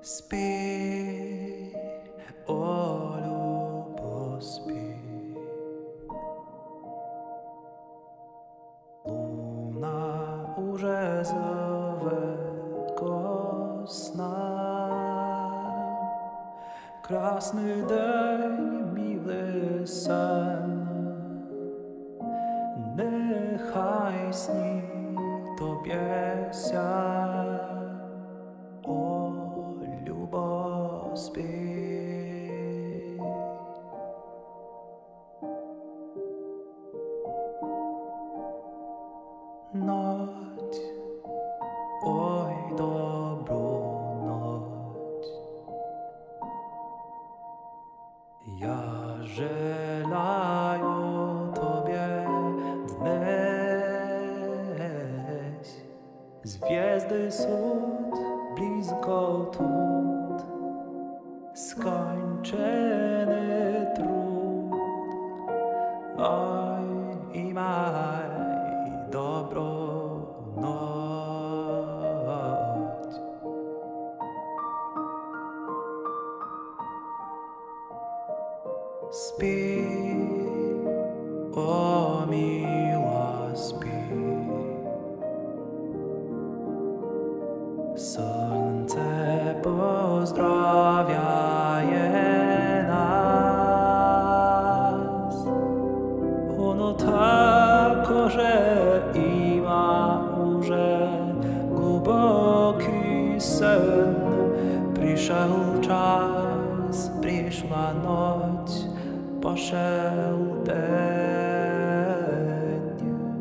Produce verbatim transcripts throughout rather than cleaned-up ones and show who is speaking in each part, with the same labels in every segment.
Speaker 1: Спи, о, любо, спи. Луна уже зове ко снам. Красний день, милий сон, нехай сні тобі ся. О, любо, спи. Ночь, ой, добру ночь. Я желаю тебе днесь. Звезды суд близко тут, скончений труд. Ой, имай добру ночь. Спи, о, мила, спи. Сонце поздравляє нас. Воно такоже има уже глубокий сон. Пришел час, пришла ночь, пошел день.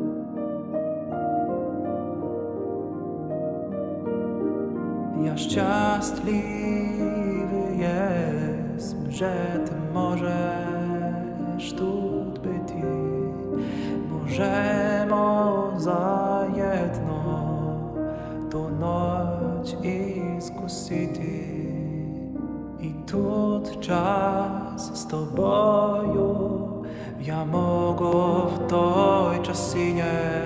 Speaker 1: Я щасливий єсмь, że ty możesz тут бути. Możemo zajedno ту ноч іскусити. І тут час з тобою я можу в той часине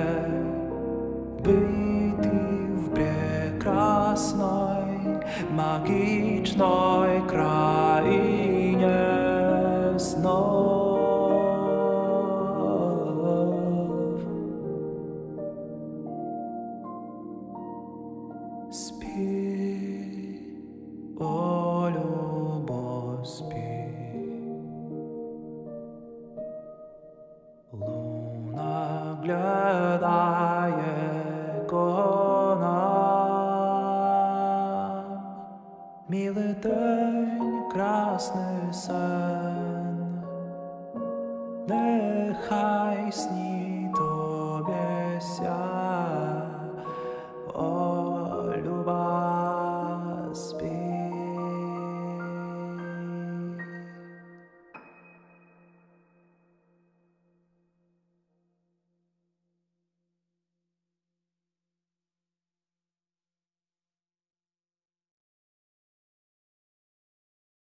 Speaker 1: бути в прекрасной, магичной краине снов. Спи, о, любо, спи. Луна глядає ко нам. Милий день, красний сон, нехай сні